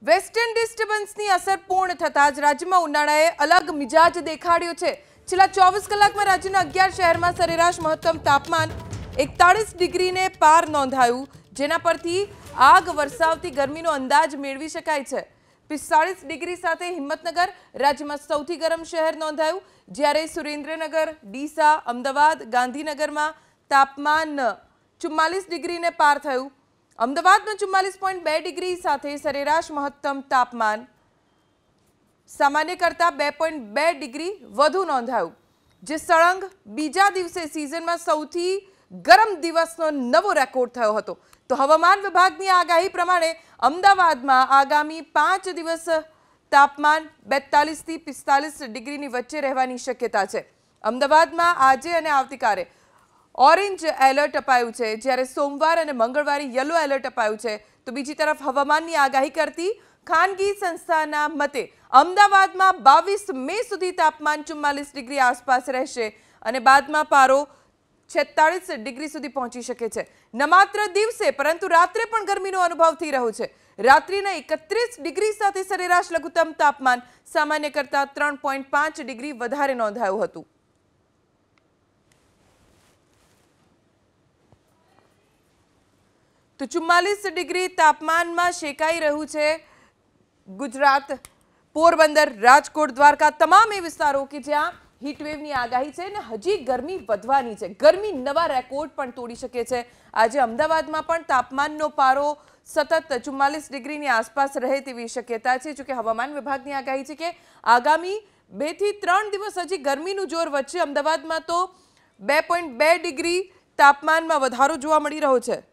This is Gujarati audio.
વેસ્ટર્ન ડિસ્ટર્બન્સની અસર પૂર્ણ થતાં જ રાજ્યમાં ઉનાળાએ અલગ મિજાજ દેખાડ્યો છે। છેલ્લા 24 કલાકમાં રાજ્યના 11 શહેરમાં સરેરાશ મહત્તમ તાપમાન 41 ડિગ્રીને પાર નોંધાયું, જેના પરથી આગ વરસાવતી ગરમીનો અંદાજ મેળવી શકાય છે। 45 ડિગ્રી સાથે હિંમતનગર રાજ્યમાં સૌથી ગરમ શહેર નોંધાયું, જ્યારે સુરેન્દ્રનગર, ડીસા, અમદાવાદ, ગાંધીનગરમાં તાપમાન 44 ડિગ્રીને પાર થયું। અમદાવાદમાં 44.2 ડિગ્રી સાથે સરેરાશ મહત્તમ તાપમાન સામાન્ય કરતાં 2.2 ડિગ્રી વધુ નોંધાયું, જે સળંગ બીજા દિવસે સિઝનમાં સૌથી ગરમ દિવસનો નવો રેકોર્ડ થયો હતો। તો હવામાન વિભાગની આગાહી પ્રમાણે અમદાવાદમાં આગામી 5 દિવસ તાપમાન 42 થી 45 ડિગ્રીની વચ્ચે રહેવાની શક્યતા છે। અમદાવાદમાં આજે અને આવતીકાલે ઓરેન્જ એલર્ટ અપાયું છે, જ્યારે સોમવાર અને મંગળવારે યલો એલર્ટ અપાયું છે। તો બીજી તરફ હવામાનની આગાહી કરતી ખાનગી સંસ્થાના મતે અમદાવાદમાં 22 મે સુધી તાપમાન 44 ડિગ્રી આસપાસ રહેશે અને બાદમાં પારો 46 ડિગ્રી સુધી પહોંચી શકે છે। ન માત્ર દિવસે પરંતુ રાત્રે પણ ગરમીનો અનુભવ થઈ રહ્યો છે। રાત્રિના 31 ડિગ્રી સાથે સરેરાશ લઘુત્તમ તાપમાન સામાન્ય કરતાં 3.5 ડિગ્રી વધારે નોંધાયું હતું। તો 44 ડિગ્રી તાપમાનમાં શેકાઈ રહ્યું છે ગુજરાત, પોરબંદર, રાજકોટ, દ્વારકા, તમામ એ વિસ્તારો કે જ્યાં હીટવેવની આગાહી છે અને હજી ગરમી વધવાની છે। ગરમી નવા રેકોર્ડ પણ તોડી શકે છે। આજે અમદાવાદમાં પણ તાપમાનનો પારો સતત 44 ડિગ્રીની આસપાસ રહે તેવી શક્યતા છે। જોકે હવામાન વિભાગની આગાહી છે કે આગામી 2 થી 3 દિવસ હજી ગરમીનું જોર વધશે। અમદાવાદમાં તો 2.2 ડિગ્રી તાપમાનમાં વધારો જોવા મળી રહ્યો છે।